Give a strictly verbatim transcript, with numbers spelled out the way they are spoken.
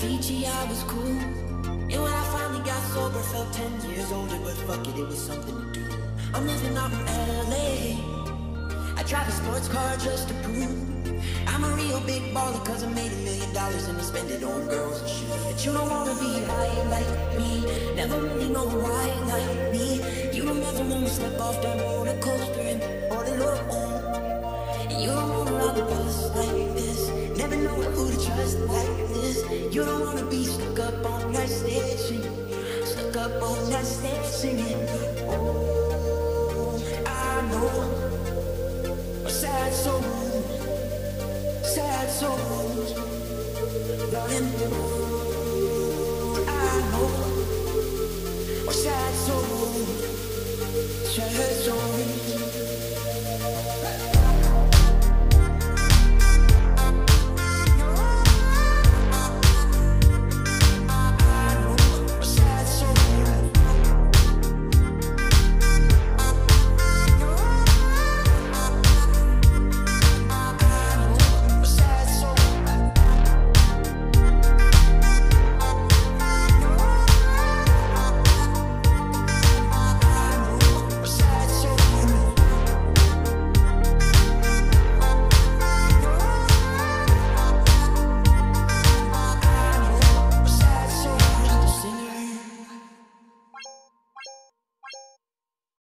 Fiji, I was cool. And when I finally got sober, felt ten years older, but fuck it, it was something to do. I'm living out in L A. I drive a sports car just to prove I'm a real big baller, cause I made a million dollars and I spend it on girls and shit. But you don't wanna be high like me, never really know why like me. You don't ever wanna step off that roller coaster and all alone. You don't wanna ride the bus like this, never know who to trust like this. You don't wanna be stuck up on that stage singing, stuck up on that stage singing. Oh, I know a sad soul, sad souls running through. I know a sad soul, sad soul.